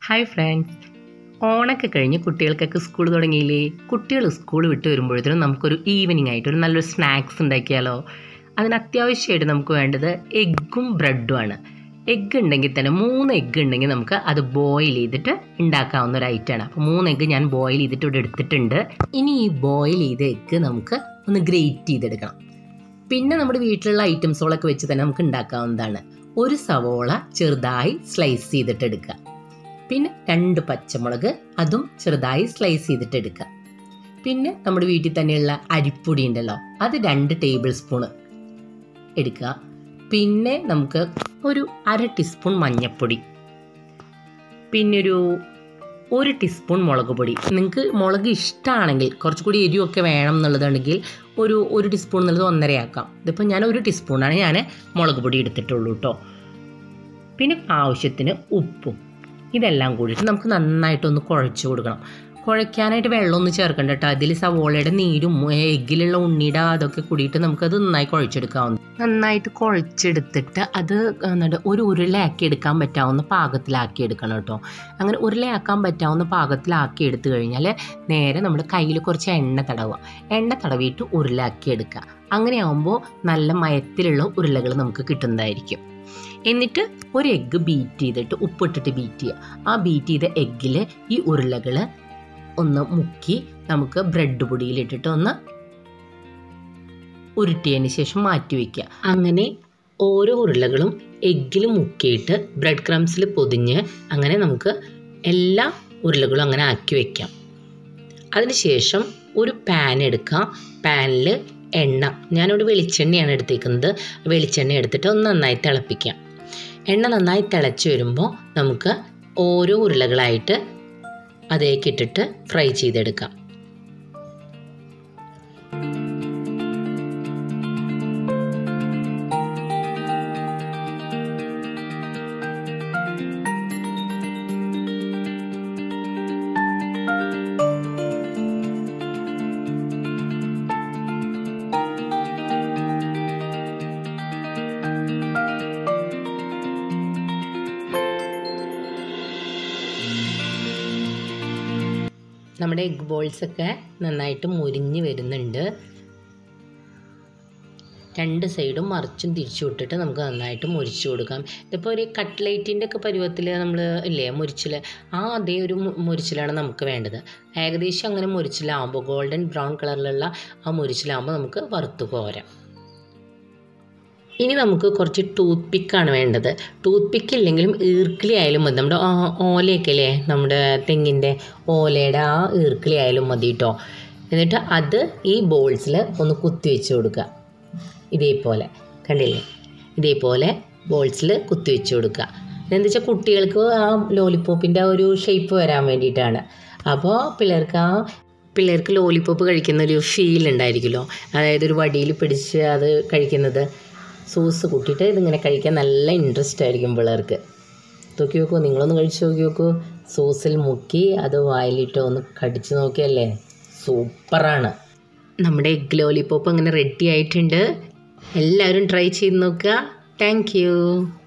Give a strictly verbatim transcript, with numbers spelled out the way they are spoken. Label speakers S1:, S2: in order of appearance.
S1: Hi friends, ഓണൊക്കെ കഴിഞ്ഞ് കുട്ടികൾക്കൊക്കെ school തുടങ്ങിയില്ലേ? കുട്ടികൾ സ്കൂൾ വിട്ട് വരുമ്പോഴത്തേനും നമുക്കൊരു ഈവനിങ് ആയിട്ട് ഒരു നല്ലൊരു സ്നാക്സ് ഉണ്ടാക്കിയാലോ? അതിന് അത്യാവശ്യമായിട്ട് നമുക്ക് വേണ്ടത് എഗ്ഗും ബ്രെഡുമാണ്. എഗ്ഗ് ഉണ്ടെങ്കിൽ തന്നെ മൂന്ന് എഗ്ഗ് ഉണ്ടെങ്കിൽ നമുക്ക് അത് ബോയിൽ ചെയ്തിട്ട് ഉണ്ടാക്കാവുന്ന ഒരു ഐറ്റമാണ്. അപ്പോൾ മൂന്ന് എഗ്ഗ് ഞാൻ ബോയിൽ ചെയ്തിട്ട് ഇവിടെ എടുത്തിട്ടുണ്ട്. ഇനി ഈ ബോയിൽ ചെയ്ത എഗ്ഗ് നമുക്ക് ഒന്ന് ഗ്രേറ്റ് ചെയ്തെടുക്കണം. പിന്നെ നമ്മുടെ വീട്ടിലുള്ള ഐറ്റംസുകളൊക്കെ വെച്ച് തന്നെ നമുക്ക് ഉണ്ടാക്കാവുന്നതാണ്. ഒരു സവോള ചെറുതായി സ്ലൈസ് ചെയ്തിട്ട് എടുക്കുക. പിന്നെ രണ്ട് പച്ചമുളക്, അതും ചെറുതായി സ്ലൈസ് ചെയ്തിട്ട് എടുക്കുക. പിന്നെ നമ്മുടെ വീട്ടിൽ തന്നെയുള്ള അരിപ്പൊടി ഉണ്ടല്ലോ, അത് രണ്ട് ടേബിൾ സ്പൂണ് എടുക്കുക. പിന്നെ നമുക്ക് ഒരു അര ടീസ്പൂൺ മഞ്ഞൾപ്പൊടി, പിന്നെ ഒരു ഒരു ടീസ്പൂൺ മുളക് പൊടി. നിങ്ങൾക്ക് മുളക് ഇഷ്ടമാണെങ്കിൽ കുറച്ചുകൂടി എരിവൊക്കെ വേണം എന്നുള്ളതാണെങ്കിൽ ഒരു ഒരു ടീസ്പൂൺ എന്നുള്ളത് ഒന്നരയാക്കാം. ഇതിപ്പോൾ ഞാൻ ഒരു ടീസ്പൂണാണ് ഞാൻ മുളക് പൊടി എടുത്തിട്ടുള്ളൂ കേട്ടോ. പിന്നെ ആവശ്യത്തിന് ഉപ്പും. ഇതെല്ലാം കൂടിയിട്ട് നമുക്ക് നന്നായിട്ടൊന്ന് കുഴച്ച് കൊടുക്കണം. കുഴയ്ക്കാനായിട്ട് വെള്ളമൊന്നും ചേർക്കണ്ട കേട്ടോ. അതിൽ സവോളയുടെ നീരും എഗ്ഗിലുള്ള ഉണ്ണിയുടെ അതൊക്കെ കൂടിയിട്ട് നമുക്കത് നന്നായി കുഴച്ചെടുക്കാവുന്ന നന്നായിട്ട് കുഴച്ചെടുത്തിട്ട് അത് എന്നിട്ട് ഒരു ഉരുളയാക്കി എടുക്കാൻ പറ്റാവുന്ന പാകത്തിലാക്കി എടുക്കണം കേട്ടോ. അങ്ങനെ ഉരുളയാക്കാൻ പറ്റാവുന്ന പാകത്തിലാക്കി എടുത്തു കഴിഞ്ഞാൽ നേരെ നമ്മുടെ കയ്യിൽ കുറച്ച് എണ്ണ തടവുക. എണ്ണ തടവിയിട്ട് ഉരുളയാക്കി എടുക്കുക. അങ്ങനെ ആകുമ്പോൾ നല്ല മയത്തിലുള്ള ഉരുളകൾ നമുക്ക് കിട്ടുന്നതായിരിക്കും. എന്നിട്ട് ഒരു എഗ്ഗ് ബീറ്റ് ചെയ്തിട്ട് ഉപ്പിട്ടിട്ട് ബീറ്റ് ചെയ്യുക. ആ ബീറ്റ് ചെയ്ത എഗ്ഗിൽ ഈ ഉരുളകൾ ഒന്ന് മുക്കി നമുക്ക് ബ്രെഡ് പൊടിയിലിട്ടിട്ട് ഒന്ന് ഉരുട്ടിയതിന് ശേഷം മാറ്റി വയ്ക്കുക. അങ്ങനെ ഓരോ ഉരുളകളും എഗ്ഗിൽ മുക്കിയിട്ട് ബ്രെഡ് ക്രംസിൽ പൊതിഞ്ഞ് അങ്ങനെ നമുക്ക് എല്ലാ ഉരുളകളും അങ്ങനെ ആക്കി വയ്ക്കാം. അതിനുശേഷം ഒരു പാൻ എടുക്കാം. പാനിൽ എണ്ണ, ഞാനിവിടെ വെളിച്ചെണ്ണയാണ് എടുത്തേക്കുന്നത്. വെളിച്ചെണ്ണ എടുത്തിട്ട് ഒന്ന് നന്നായി തിളപ്പിക്കാം. എണ്ണ നന്നായി തിളച്ച് വരുമ്പോൾ നമുക്ക് ഓരോ ഉരുളകളായിട്ട് അതേക്ക് ഇട്ടിട്ട് ഫ്രൈ ചെയ്തെടുക്കാം. നമ്മുടെ എഗ് ബോൾസൊക്കെ നന്നായിട്ട് മുരിഞ്ഞ് വരുന്നുണ്ട്. രണ്ട് സൈഡും മറിച്ചും തിരിച്ചു വിട്ടിട്ട് നമുക്ക് നന്നായിട്ട് മുരിച്ചു കൊടുക്കാം. ഇതിപ്പോൾ ഒരു കട്ട്ലേറ്റിൻ്റെ ഒക്കെ പരുവത്തിൽ നമ്മൾ ഇല്ലേ മുരിച്ചിൽ, ആ അതേ ഒരു മുരിച്ചിലാണ് നമുക്ക് വേണ്ടത്. ഏകദേശം അങ്ങനെ മുരിച്ചിലാവുമ്പോൾ ഗോൾഡൻ ബ്രൗൺ കളറിലുള്ള ആ മുരിച്ചിലാവുമ്പോൾ നമുക്ക് വറുത്ത് കോരാം. ഇനി നമുക്ക് കുറച്ച് ടൂത്ത് പിക്കാണ് വേണ്ടത്. ടൂത്ത് പിക്ക് ഇല്ലെങ്കിലും ഈർക്കിളി ആയാലും മതി. നമ്മുടെ ഓലയൊക്കെ അല്ലേ, നമ്മുടെ തെങ്ങിൻ്റെ ഓലയുടെ ആ ഈർക്കിളി ആയാലും മതി കേട്ടോ. എന്നിട്ട് അത് ഈ ബോൾസിൽ ഒന്ന് കുത്തി വെച്ച് കൊടുക്കുക. ഇതേപോലെ കണ്ടില്ലേ, ഇതേപോലെ ബോൾസിൽ കുത്തി വെച്ച് കൊടുക്കുക. എന്താ വെച്ചാൽ കുട്ടികൾക്ക് ആ ലോലിപ്പോപ്പിൻ്റെ ഒരു ഷേപ്പ് വരാൻ വേണ്ടിയിട്ടാണ്. അപ്പോൾ പിള്ളേർക്ക് ആ പിള്ളേർക്ക് ലോലിപ്പോപ്പ് കഴിക്കുന്നൊരു ഫീൽ ഉണ്ടായിരിക്കുമല്ലോ. അതായത് ഒരു വടിയിൽ പിടിച്ച് അത് കഴിക്കുന്നത്, സോസ് കൂട്ടിയിട്ട് ഇതിങ്ങനെ കഴിക്കാൻ നല്ല ഇൻട്രസ്റ്റ് ആയിരിക്കും പിള്ളേർക്ക്. നോക്കി നോക്കൂ, നിങ്ങളൊന്ന് കഴിച്ച് നോക്കി നോക്കൂ. സോസിൽ മുക്കി അത് വായിലിട്ട് ഒന്ന് കടിച്ച് നോക്കിയല്ലേ, സൂപ്പറാണ്. നമ്മുടെ എഗ് ലോലിപ്പോപ്പ് അങ്ങനെ റെഡി ആയിട്ടുണ്ട്. എല്ലാവരും ട്രൈ ചെയ്ത് നോക്കുക. Thank U.